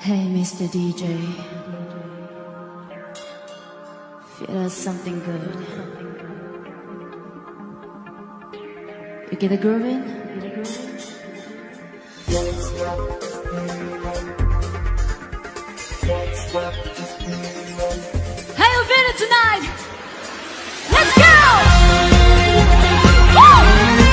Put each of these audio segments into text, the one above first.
Hey, Mr. DJ, feel us something good. You get a groove in? How you feeling tonight? Let's go! Woo!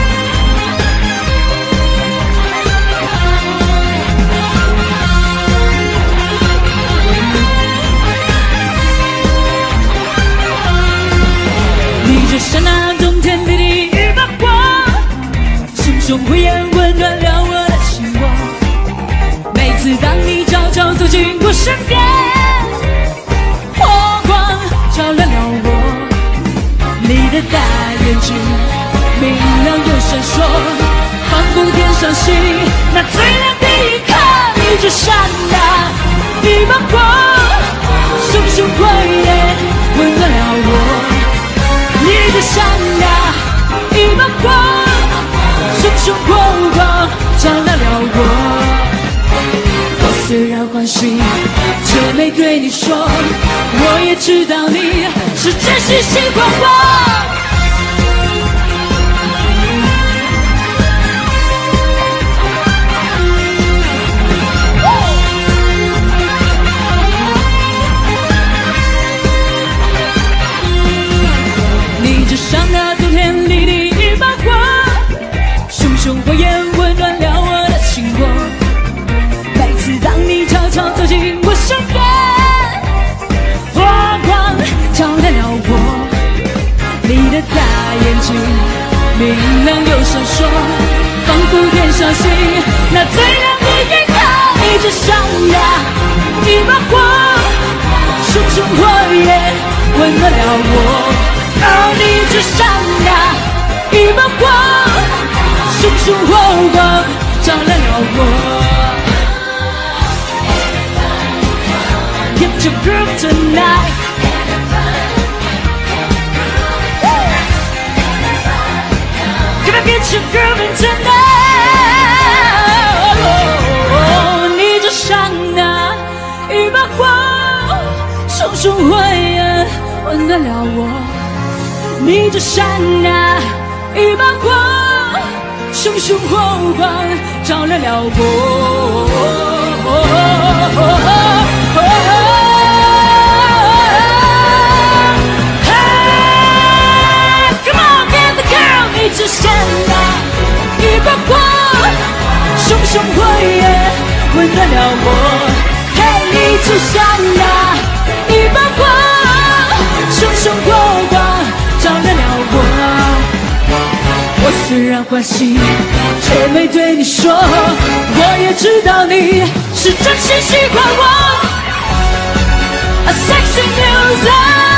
你就像那冬天里的一把火，熊熊火焰温暖了我的心窝。每次当你悄悄走进我身边，火光照亮了我。你的大眼睛明亮又闪烁，仿佛天上星那最亮的一颗。你就像那一把火，熊熊火焰温暖了我。 你就像那一把火，熊熊火光照亮了我。我虽然欢喜，却没对你说，我也知道你是真心喜欢我。 就像那冬天里的一把火，熊熊火焰温暖了我的心窝。每次当你悄悄走进我身边，火光照亮了我。你的大眼睛明亮又闪烁，仿佛天上星那最亮的一颗。你就像那一把火，熊熊火焰温暖了我。 而你就像那一把火，熊熊火光照亮了我。Get your groove tonight. Gonna get your groove tonight. 你就像那一把火，熊熊火焰温暖了我。 你就像那一把火，熊熊火光照亮了我。Come on, get the girl！ 你就像那一把火，熊熊火焰温暖了我。嘿，你就像那一把火，熊熊火光。 照亮了我虽然欢喜，却没对你说，我也知道你是真心喜欢我。A sexy music。